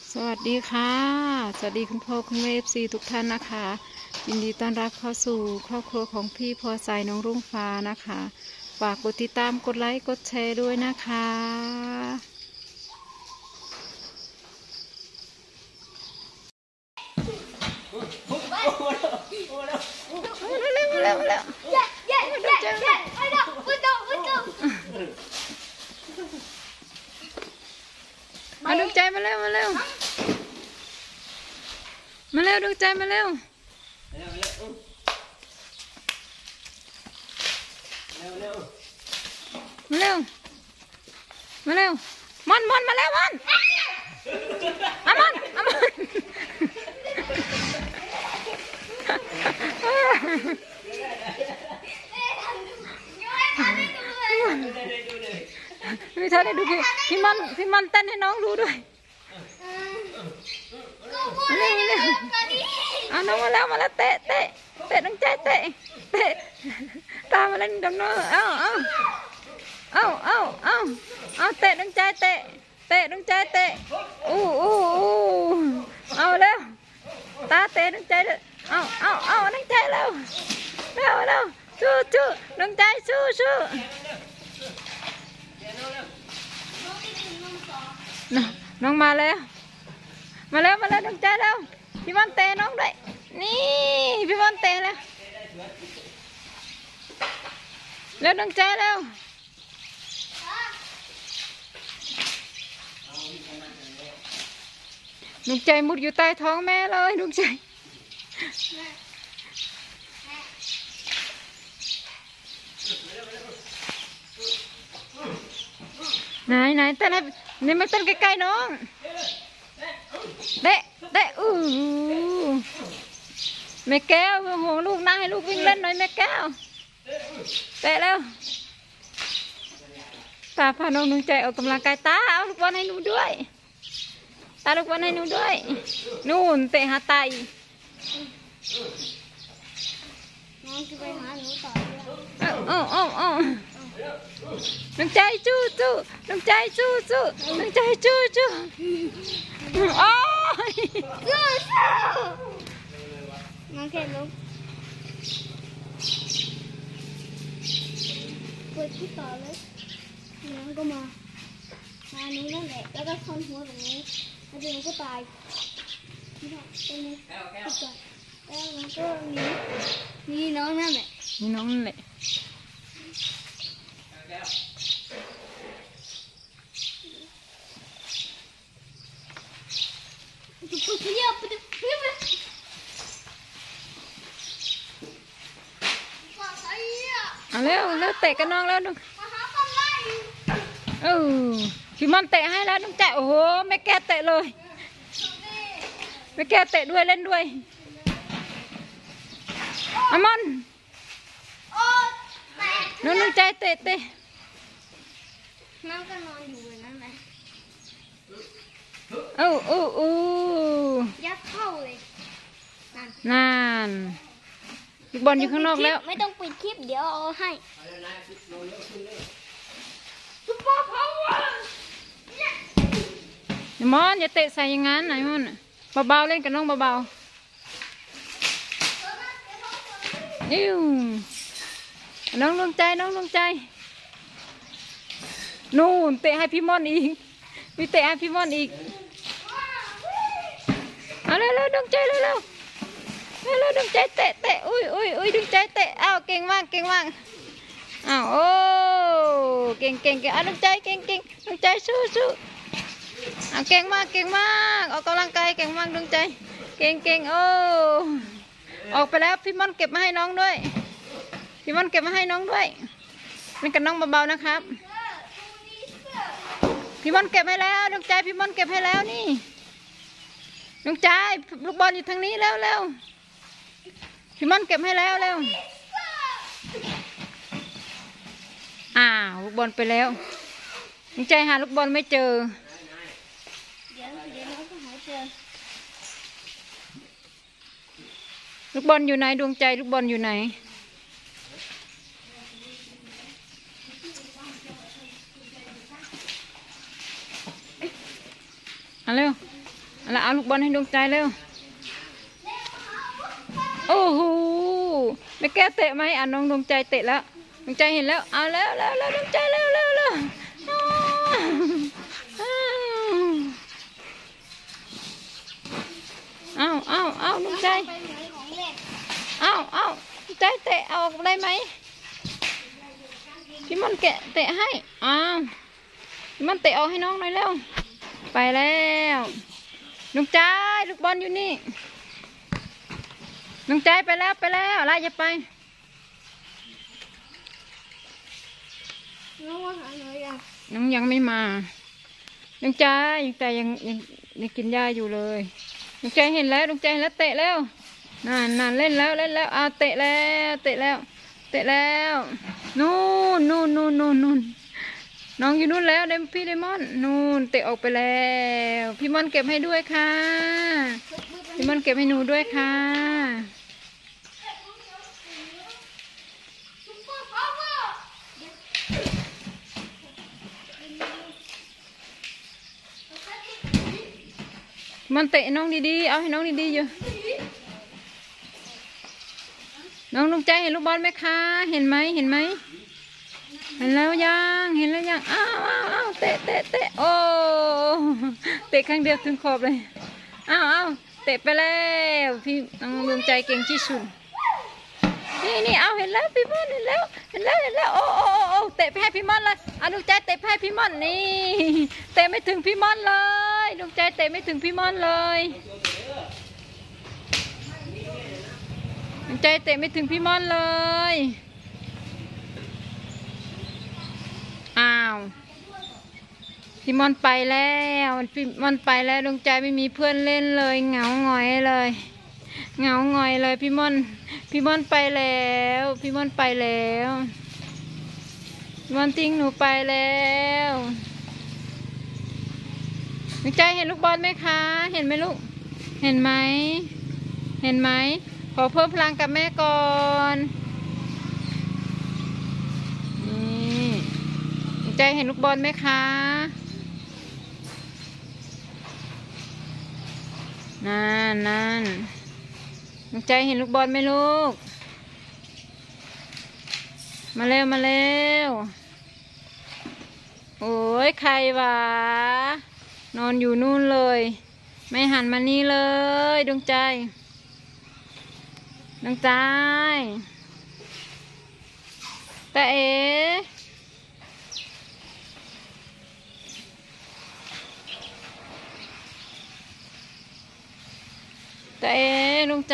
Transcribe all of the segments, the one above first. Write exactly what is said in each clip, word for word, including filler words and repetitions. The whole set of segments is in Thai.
สวัสดีค่ะสวัสดีคุณพ่อคุณแม่เอฟซีทุกท่านนะคะยินดีต้อนรับเข้าสู่ครอบครัวของพี่พอใจน้องรุ่งฟ้านะคะฝากกดติดตามกดไลค์กดแชร์ด้วยนะคะเร็วเร็วเร็วมาดูใจมาเร็วมาเร็วมาเร็วดูใจมาเร็วมาเร็วมาเร็วมันมันมาแล้วมันอามันอามันพี่เธอได้ดูพี่พี่มันพี่มันเต้นให้น้องดูด้วยมาเร็วมาเร็วเอาน้องมาแล้วมาแล้วเตะเตะเตะตั้งใจเตะเตะตามมาเล่นดำน้ำเอาเอาเอาเอาเอาเอาเตะตั้งใจเตะเตะตั้งใจเตะอู้อู้อู้เอาเร็วตาเตะตั้งใจเลยเอาเอาเอาตั้งใจเร็วเร็วเร็วสู้สู้ตั้งใจสู้สู้น้องมาแล้วมาแล้วมาแล้วตั้งใจแล้วพี่บอลเตะน้องด้วยนี่พี่บอลเตะแล้วเร็วตั้งใจแล้วดวงใจมุดอยู่ใต้ท้องแม่เลยดวงใจไหนไหนเต้นนี่ไม่เต้นใกล้ๆน้องเตะเตะอู้แม่แก้วห่วงลูกนั่งให้ลูกวิ่งเล่นหน่อยแม่แก้วเตะแล้วตาพาน้องดวงใจออกกำลังกายตาเอาลูกบอลให้หนูด้วยตาลูกบอลให้หนูด้วยนู่นเตะหาไตน้องจะไปหาหนูต่อเอ้าเอ้าเอ้าเอ้าดวงใจจู้จู้ดวงใจจู้จู้ดวงใจจู้จู้โอ้ยสู้สู้น้องแค่ลุกเปิดที่ต่อเลยน้องก็มามานี้นั่นแหละแล้วก็ซ่อนหัวตรงนี้แล้วเดี๋ยวมันก็ตายนี่ค่ะตรงนี้ติดก่อนแล้วมันก็มีมีน้องนั่นแหละมีน้องนั่นแหละเอาเร็วเร็วเตะกันน้องแล้วดูเออพี่มันเตะให้แล้วน้องใจโอ้โหแม่แก้เตะเลยแม่แก้เตะด้วยเล่นด้วยอามันน้องน้องใจเตะเตะน้องก็นอนอยู่นั่นแหละเอ้าอู้อู้ยัดเข้าเลยนั่นนั่นลูกบอลอยู่ข้างนอกแล้วไม่ต้องปิดคลิปเดี๋ยวเอาให้ซุปเปอร์พาวเวอร์มอนอย่าเตะใส่อย่างนั้นไหนมอนเบาๆเล่นกับน้องเบาๆอิ้วน้องดวงใจน้องดวงใจนู่นเตะให้พี่มอนอีกพี่เตะให้พี่มอนอีกเอาเร็วเร็วดวงใจเร็วเร็วเร็วเร็วดวงใจเตะเตะอุ้ยอุ้ยอุ้ยดวงใจเตะอ้าวเก่งมากเก่งมากอ้าวโอ้เก่งเก่งเก่งอ้าวดวงใจเก่งเก่งดวงใจสู้สู้อ้าวเก่งมากเก่งมากออกกำลังกายเก่งมากดวงใจเก่งเก่งโอ้ออกไปแล้วพี่มอนเก็บมาให้น้องด้วยพี่มอนเก็บมาให้น้องด้วยเล่นกับน้องเบาๆนะครับพี่มอนเก็บให้แล้วดวงใจพี่มอนเก็บให้แล้วนี่ดวงใจลูกบอลอยู่ทางนี้แล้วแล้วพี่มอนเก็บให้แล้วแล้วอ้าวลูกบอลไปแล้วดวงใจหาลูกบอลไม่เจอเดี๋ยวเดี๋ยวน้องก็หาเจอลูกบอลอยู่ไหนดวงใจลูกบอลอยู่ไหนเอาเร็วแล้วเอาลูกบอลให้ดวงใจเร็วโอ้โหแม่แก้วเตะไหมอ่ะน้องดวงใจเตะแล้วดวงใจเห็นแล้วเอาแล้วแล้วแล้วดวงใจเร็วเร็วเร็วเอาเอาเอาดวงใจเอาเอาดวงใจเตะเอาได้ไหมพี่มันแกะเตะให้อ้าวพี่มันเตะเอาให้น้องหน่อยเร็วไปแล้วดวงใจลูกบอลอยู่นี่ดวงใจไปแล้วไปแล้วไล่อย่าไปน้องว่าหาหน่อยยังน้องยังไม่มาดวงใจยังแต่ยังยังยังกินยาอยู่เลยดวงใจเห็นแล้วดวงใจเห็นแล้วเตะแล้วนั่นนั่นเล่นแล้วเล่นแล้วอ่าเตะแล้วเตะแล้วเตะแล้วนู่นนู่นนู่นนู่นนู่นน้องอยู่นู่นแล้วเดมพี่เดมอนนู่นเตะออกไปแล้วพี่มอนเก็บให้ด้วยค่ะพี่มอนเก็บให้หนูด้วยค่ะมันเตะน้องดีๆเอาให้น้องดีๆอยู่น้องดวงใจเห็นลูกบอลไหมคะเห็นไหมเห็นไหมเห็นแล้วยังเห็นแล้วยังอ้าวอ้าวอ้าวเตะเตะเตะโอ้เตะครั้งเดียวถึงขอบเลยอ้าวอ้าวเตะไปแล้วพี่น้องดวงใจเก่งที่สุดนี่นี่เอาเห็นแล้วพี่มอนเห็นแล้วเห็นแล้วเห็นแล้วโอ้โอ้โอ้เตะไปให้พี่มอนเลยอ่ะดวงใจเตะไปให้พี่มอนนี่เตะไม่ถึงพี่มอนเลยดวงใจเตะไม่ถึงพี่มอนเลยดวงใจเตะไม่ถึงพี่มอนเลยอ้าวพี่มอนไปแล้วพี่มอนไปแล้วดวงใจไม่มีเพื่อนเล่นเลยเหงาหงอยเลยเหงาหงอยเลยพี่มอนพี่มอนไปแล้วพี่มอนไปแล้วพี่มอนทิ้งหนูไปแล้วดวงใจเห็นลูกบอลไหมคะเห็นไหมลูกเห็นไหมเห็นไหมขอเพิ่มพลังกับแม่ก่อนนี่ดวงใจเห็นลูกบอลไหมคะนั่นนั่นดวงใจเห็นลูกบอลไหมลูกมาเร็วมาเร็วโอ้ยใครวะนอนอยู่นู่นเลยไม่หันมานี่เลยดวงใจดวงใจแต่เอ๋แต่เอ๋ดวงใจ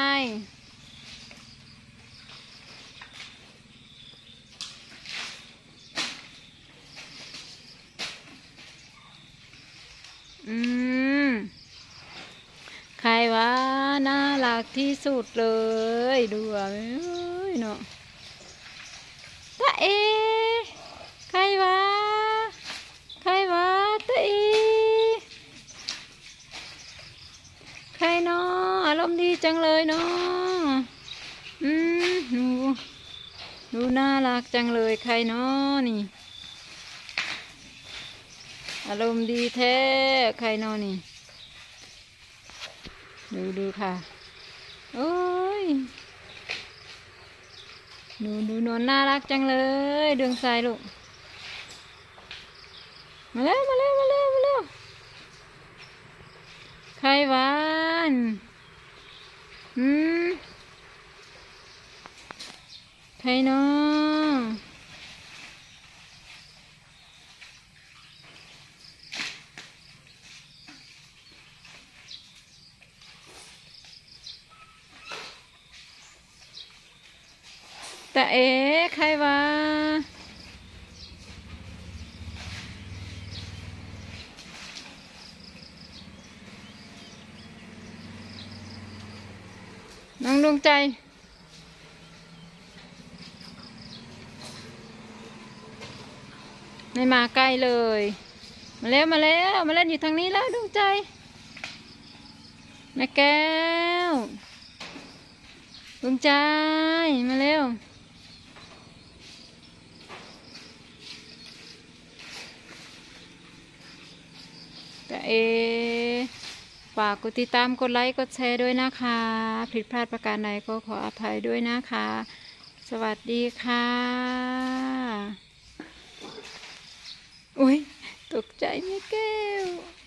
อืมใครวะน่ารักที่สุดเลยดูอ่ะเอ้ยเนาะตาเอใครวะใครวะตาเอใครเนาะอารมณ์ดีจังเลยเนาะอืมหนูดูน่ารักจังเลยใครเนาะนี่อารมณ์ดีแท้ใครเนาะนี่ดูดูค่ะโอ้ยดูดูนอนน่ารักจังเลยดวงใจลูกมาเร็วมาเร็วมาเร็วมาเร็วใครวะอืมใครเนาะแต่เอ๋ใครวะน้องดวงใจไม่มาใกล้เลยมาแล้วมาแล้วมาเล่นอยู่ทางนี้แล้วดวงใจแม่แก้วดวงใจมาเร็วแต่เอากกดติดตามกดไลค์กดแชร์ด้วยนะคะผิดพลาดประการใดก็ขออภัยด้วยนะคะ สวัสดีค่ะอุ้ยตกใจแม่แก้ว